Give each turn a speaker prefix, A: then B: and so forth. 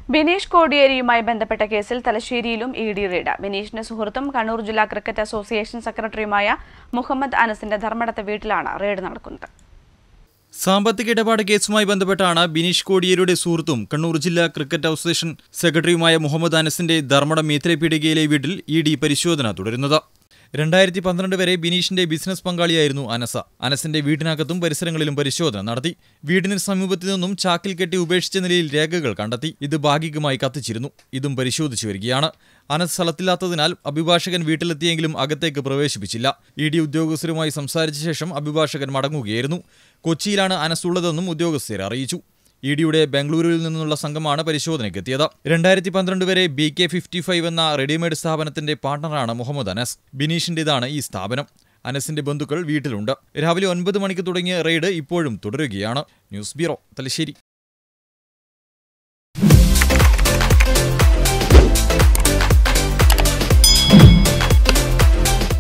A: ബിനീഷ് കോടിയേരിയുമായി ബന്ധപ്പെട്ട കേസിൽ തലശ്ശേരിയിലും ED raid. ബിനീഷിന്റെ സുഹൃത്തും കണ്ണൂർ ജില്ലാ ക്രിക്കറ്റ് അസോസിയേഷൻ സെക്രട്ടറിയുമായ മുഹമ്മദ് അനസിന്റെ ധർമ്മടത്തെ വീട്ടിലാണ് റെയ്ഡ് നടക്കുന്നത്.
B: സാമ്പത്തിക ഇടപാട് കേസുമായി ബന്ധപ്പെട്ടാണ് ബിനീഷ് കോടിയേരിയുടെ സുഹൃത്തും കണ്ണൂർ ജില്ലാ ക്രിക്കറ്റ് അസോസിയേഷൻ സെക്രട്ടറിയുമായ മുഹമ്മദ് അനസിന്റെ ധർമ്മടം മീത്രപീടികയിലെ വീട്ടിൽ ഇഡി പരിശോധന തുടരുന്നത്. 2012 വരെ ബിനീഷിന്റെ ബിസിനസ് പങ്കാളിയായിരുന്നു അനസിന്റെ വീടിനകത്തും പരിസരങ്ങളിലും പരിശോധന നടത്തി. വീടിന് സമീപത്തു നിന്നും ചാക്കിൽ കെട്ടി ഉപേക്ഷിച്ച നിലയിൽ രേഖകൾ കണ്ടെത്തി. ഇത് ഭാഗികമായി കത്തിച്ചിരുന്നു. ഇതും പരിശോധിച്ചു വരികയാണ്. അനസ് സ്ഥലത്തില്ലാത്തതിനാൽ അഭിഭാഷകൻ വീട്ടിലെത്തിയെങ്കിലും അകത്തേക്ക് പ്രവേശിപ്പിച്ചില്ല. ഇഡി ഉദ്യോഗസ്ഥരുമായി സംസാരിച്ച ശേഷം അഭിഭാഷകൻ മടങ്ങുകയായിരുന്നു. കൊച്ചിയിലാണ് അനസ് ഉള്ളതെന്നും ഉദ്യോഗസ്ഥരെ അറിയിച്ചു. ഇഡിയുടെ ബംഗളൂരുവിൽ നിന്നുള്ള സംഘമാണ് പരിശോധനയ്ക്കെത്തിയത്. 2012 വരെ BK55 എന്ന റെഡിമെയ്ഡ് സ്ഥാപനത്തിന്റെ പാർട്ണറാണ് മുഹമ്മദ് അനസ്. ബിനീഷിന്റേതാണ് ഈ സ്ഥാപനം. അനസിന്റെ ബന്ധുക്കൾ വീട്ടിലുണ്ട്. രാവിലെ 9 മണിക്ക് തുടങ്ങിയ റെയ്ഡ് ഇപ്പോഴും തുടരുകയാണ്. News bureau, Thalassery.